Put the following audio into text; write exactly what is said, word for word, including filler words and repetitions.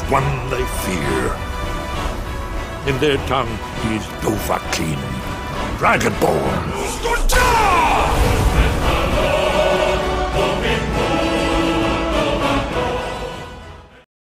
one they fear. In their tongue, he's Dovahkiin, Dragonborn.